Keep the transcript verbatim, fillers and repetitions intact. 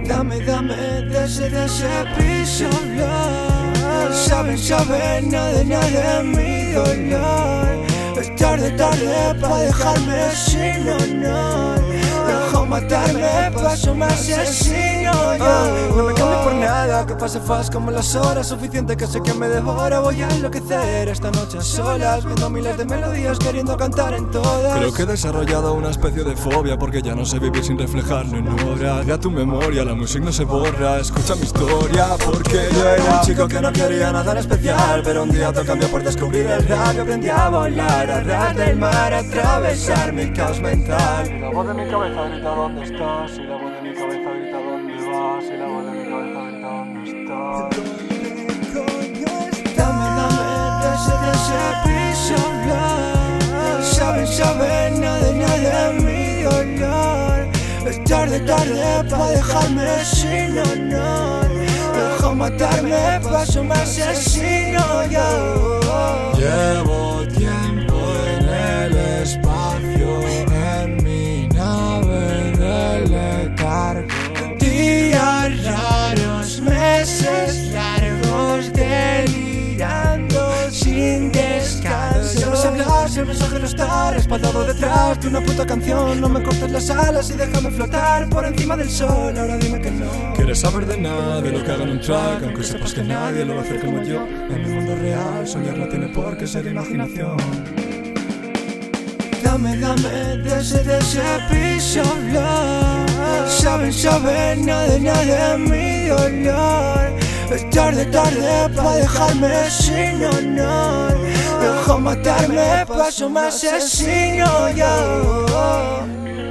Dame, dame de ese, de ese piso blanco. Saben, saben, nada, nada de mi dolor. Es tarde, tarde pa' dejarme sin honor. Dejo matarme, paso me asesino yo. No me cambio por nada, que pase fast como las horas. Suficiente que sé que me devora. Voy a enloquecer esta noche a solas, viendo miles de melodías, queriendo cantar en todas. Creo que he desarrollado una especie de fobia, porque ya no sé vivir sin reflejarlo en obra. Ya tu memoria, la música no se borra. Escucha mi historia, porque yo era un chico que no quería nada en especial, pero un día todo cambió por descubrir el rap y aprendí a volar a ras del mar, a atravesar mi caos mental. Y la voz de mi cabeza grita ¿dónde estás? Y la voz de mi cabeza grita ¿dónde vas? Y la voz de mi cabeza grita ¿dónde estás? Dame, dame de ese, de ese piso blanco. Saben, saben, nada, nada de mi dolor. Es tarde, tarde pa' dejarme sin honor. Dejo matarme, paso me asesino yo. Llevo tiempo en el espacio, en mi nave del letargo. Días raros, meses largos, delirando sin descanso. Sabes hablar si el mensaje no está respaldado detrás de una puta canción. No me cortes las alas y déjame flotar por encima del sol. Ahora dime que no quieres saber de nada de lo que haga en un track, aunque sepas que nadie lo va a hacer como yo. En el mundo real soñar no tiene por qué ser imaginación. Dame, dame de ese, de ese piso blanco. Saben, saben, nada, nada de mi dolor. Es tarde, tarde pa' dejarme sin honor. Dejo matarme, paso me asesino yo.